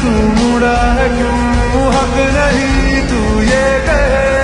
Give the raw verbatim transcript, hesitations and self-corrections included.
तू मुड़ा है क्यों, हक नहीं तू ये कहे